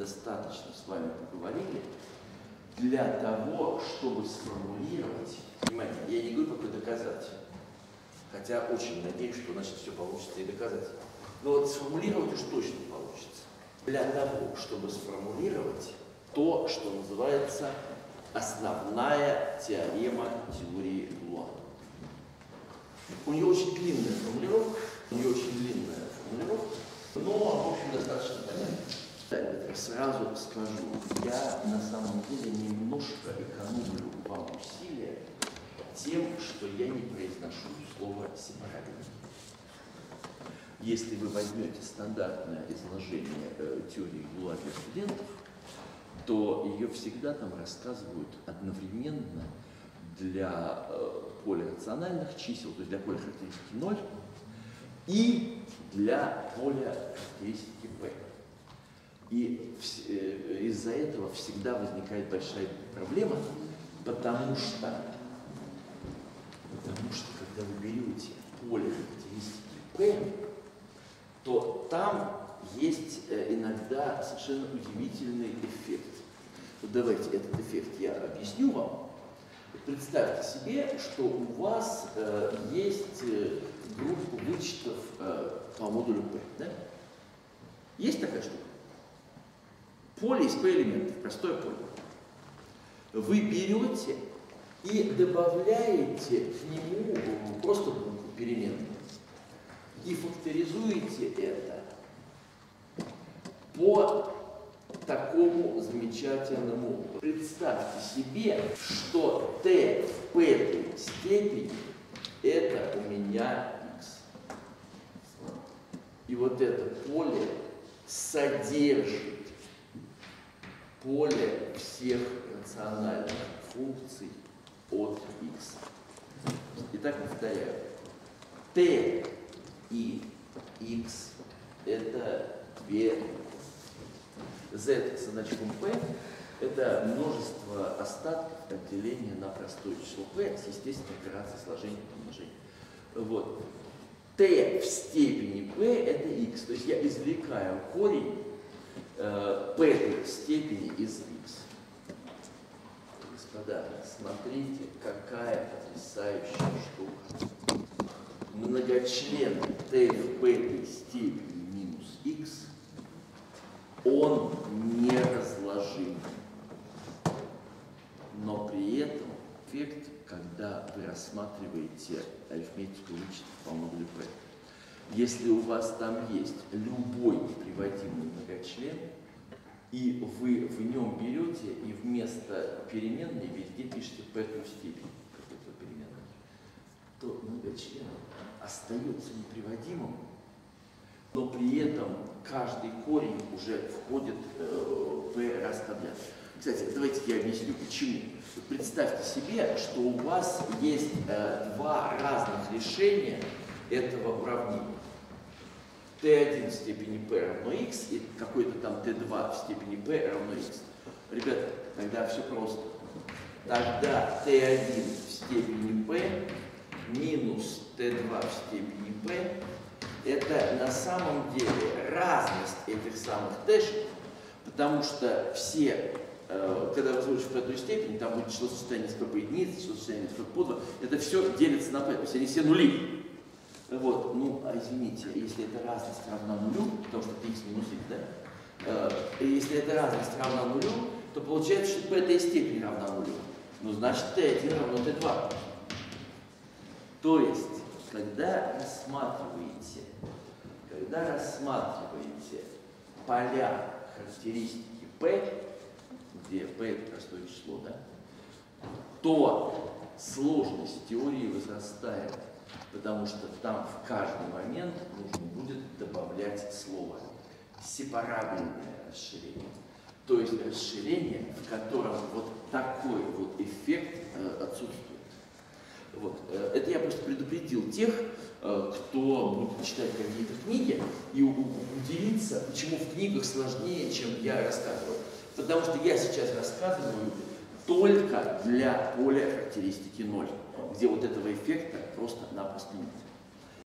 достаточно с вами поговорили для того, чтобы сформулировать, понимаете, я не говорю, как это доказать, хотя очень надеюсь, что значит все получится и доказать. Но вот сформулировать уж точно получится. Для того, чтобы сформулировать то, что называется основная теорема теории Луа. У нее очень длинная формулировка, но, в общем, достаточно понятна. Сразу скажу, я на самом деле немножко экономлю вам усилия тем, что я не произношу слово «сепаратизм». Если вы возьмете стандартное изложение теории Луа для студентов, то ее всегда там рассказывают одновременно для поля рациональных чисел, то есть для поля характеристики 0, и для поля характеристики P. И из-за этого всегда возникает большая проблема, потому что когда вы берете поле характеристики P, то там есть иногда совершенно удивительный эффект. Вот давайте этот эффект я объясню вам. Представьте себе, что у вас есть группа вычетов по модулю P. Да? Есть такая штука? Поле из P элементов, простое поле. Вы берете и добавляете к нему просто букву переменную и факторизуете это по такому замечательному. Представьте себе, что t в p степени это у меня x. И вот это поле содержит поле всех рациональных функций от x. Итак, повторяю. t и x это две. Z с значком p это множество остатков от деления на простое число p с естественной операцией сложения и помножения. Вот. t в степени p это x. То есть я извлекаю корень p в степени из x. Господа, смотрите, какая потрясающая штука. Многочлен t в p степени минус x, он неразложим. Но при этом эффект, когда вы рассматриваете арифметику вычетов по модулю P. Если у вас там есть любой неприводимый многочлен, и вы в нем берете и вместо переменной везде пишете p-ную степень какой-то переменной, то многочлен остается неприводимым, но при этом каждый корень уже входит в p раз подряд. Кстати, давайте я объясню почему. Представьте себе, что у вас есть два разных решения этого уравнения. t1 в степени p равно x и какой-то там t2 в степени p равно x. Ребята, тогда все просто. Тогда t1 в степени p минус t2 в степени p это на самом деле разность этих самых t-шек, потому что все, когда вы сложите в эту степень, там будет число сочетания с p по единице, число сочетания с p по 2, это все делится на p, то есть они все нули. Вот, ну, извините, если эта разность равна нулю, потому что x минус x, да? Если эта разность равна нулю, то получается, что p этой степени равна нулю. Ну, значит, t1 равно t2. То есть, когда рассматриваете поля характеристики p, где p это простое число, да, то сложность теории возрастает, потому что там в каждый момент нужно будет добавлять слово сепарабельное расширение. То есть расширение, в котором вот такой вот эффект отсутствует. Вот. Это я просто предупредил тех, кто будет читать какие-то книги и удивиться, почему в книгах сложнее, чем я рассказываю. Потому что я сейчас рассказываю только для поля характеристики 0, где вот этого эффекта просто-напросто нет.